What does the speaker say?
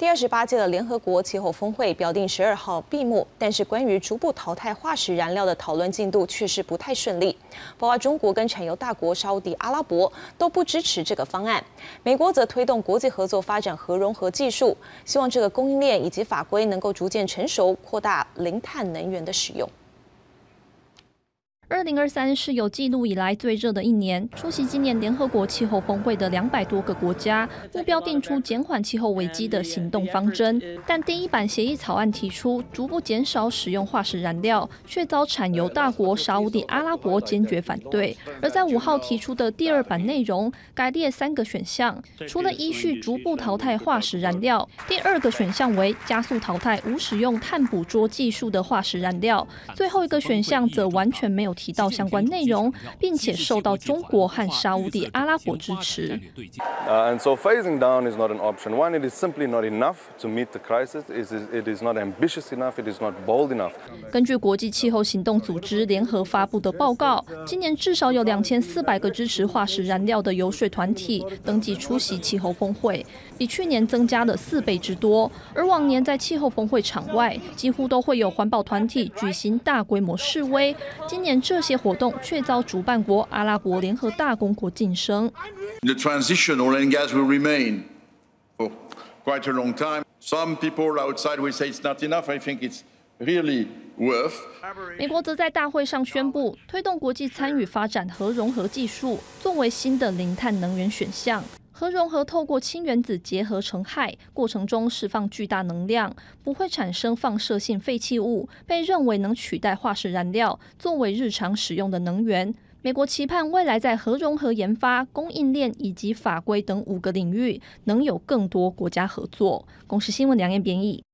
第28届的联合国气候峰会表定12号闭幕，但是关于逐步淘汰化石燃料的讨论进度却是不太顺利。包括中国跟产油大国沙烏地阿拉伯都不支持这个方案，美国则推动国际合作发展核融合技术，希望这个供应链以及法规能够逐渐成熟，扩大零碳能源的使用。 2023是有记录以来最热的一年。出席今年联合国气候峰会的200多个国家，目标定出减缓气候危机的行动方针。但第一版协议草案提出逐步减少使用化石燃料，却遭产油大国沙烏地阿拉伯坚决反对。而在5号提出的第2版内容，改列3个选项，除了依序逐步淘汰化石燃料，第2个选项为加速淘汰无使用碳捕捉技术的化石燃料，最后一个选项则完全没有提到相关内容，并且受到中国和沙烏地阿拉伯支持。 And so phasing down is not an option. One, it is simply not enough to meet the crisis. It is not ambitious enough. It is not bold enough. 根据国际气候行动组织联合发布的报告，今年至少有2400个支持化石燃料的游说团体登记出席气候峰会，比去年增加了4倍之多。而往年在气候峰会场外，几乎都会有环保团体举行大规模示威，今年这些活动却遭主办国阿拉伯联合大公国晋升。 The transition oil and gas will remain for quite a long time. Some people outside will say it's not enough. I think it's really worth. 美国则在大会上宣布，推动国际参与发展核融合技术，作为新的零碳能源选项。核融合透过氢原子结合成氦，过程中释放巨大能量，不会产生放射性废弃物，被认为能取代化石燃料，作为日常使用的能源。美国期盼未来在核融合研发、供应链以及法规等5个领域，能有更多国家合作。公视新闻梁彦编译。